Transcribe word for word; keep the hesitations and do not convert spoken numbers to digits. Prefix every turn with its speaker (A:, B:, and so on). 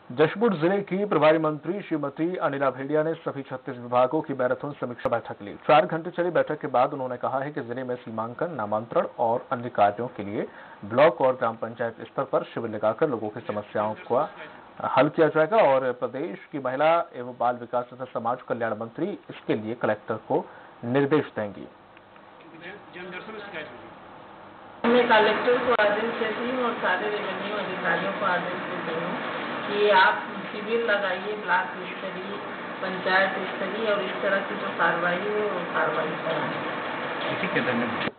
A: जशपुर जिले की प्रभारी मंत्री श्रीमती अनिला भेड़िया ने सभी छत्तीस विभागों की मैराथन समीक्षा बैठक ली। चार घंटे चली बैठक के बाद उन्होंने कहा है कि जिले में सीमांकन, नामांतरण और अन्य कार्यों के लिए ब्लॉक और ग्राम पंचायत स्तर पर शिविर लगाकर लोगों की समस्याओं का हल किया जाएगा और प्रदेश की महिला एवं बाल विकास तथा समाज कल्याण मंत्री इसके लिए कलेक्टर को निर्देश देंगी।
B: मैं कलेक्टर को आदेश देती हूँ और सारे रेवेन्यू अधिकारियों को आदेश देती हूँ कि आप शिविर लगाइए ब्लॉक स्तरीय, पंचायत स्तरीय और इस तरह की जो कार्रवाई है वो कार्रवाई कराएं।
A: ठीक है, धन्यवाद।